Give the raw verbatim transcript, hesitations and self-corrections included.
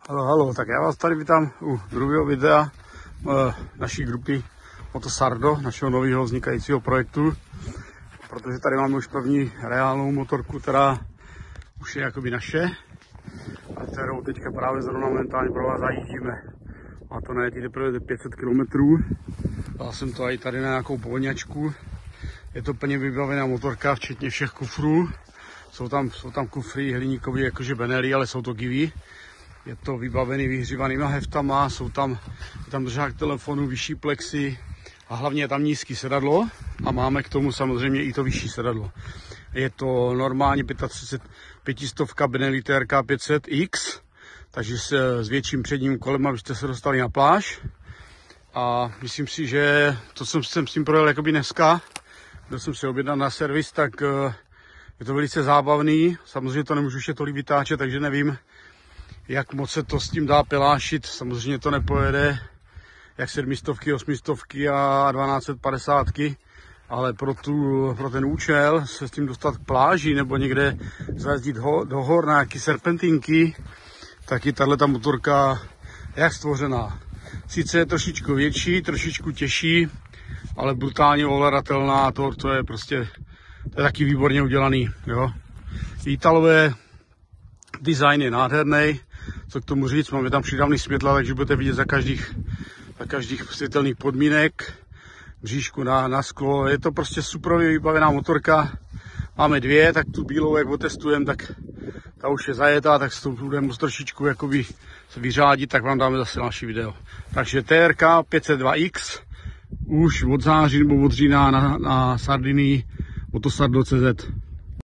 Halo, halo, tak já vás tady vítám u druhého videa e, naší grupy Motosardo, našeho nového vznikajícího projektu, protože tady máme už první reálnou motorku, která už je jakoby naše a kterou teďka právě zrovna momentálně pro vás zajíždíme. A to ne, teprve pět set kilometrů. Dal jsem to i tady na nějakou povodňačku. Je to plně vybavená motorka, včetně všech kufrů. Jsou tam, jsou tam kufry hliníkový, jakože Benelli, ale jsou to Givi. Je to vybavený vyhřívanýma heftama, jsou tam, je tam držák telefonu, vyšší plexy a hlavně je tam nízký sedadlo a máme k tomu samozřejmě i to vyšší sedadlo. Je to normálně třicet pět pětistovka Benelli T R K pět set X, takže se s větším předním kolem, abyste se dostali na pláž. A myslím si, že to jsem, jsem s tím projel jakoby dneska, byl jsem si objednat na servis, tak je to velice zábavný. Samozřejmě to nemůžu ještě tolik vytáčet, takže nevím, jak moc se to s tím dá pelášit. Samozřejmě to nepojede jak sedmistovky, osmistovky a dvanáct padesátky, ale pro, tu, pro ten účel se s tím dostat k pláži nebo někde zajezdit ho, do hor na nějaké serpentinky, tak i tato motorka je jak stvořená. Sice je trošičku větší, trošičku těžší, ale brutálně ovladatelná, to, to je prostě to je taky výborně udělaný. Jo. Italové design je nádherný, co k tomu říct, máme tam přidavný světla, takže budete vidět za každých, za každých světelných podmínek, bříšku na, na sklo, je to prostě superově vybavená motorka. Máme dvě, tak tu bílou, jak otestujeme, tak ta už je zajetá, tak se to budeme trošičku jakoby se vyřádit, tak vám dáme zase další video. Takže T R K pět set dva X už od září nebo od října na, na Sardinii Motosardo tečka cé zet.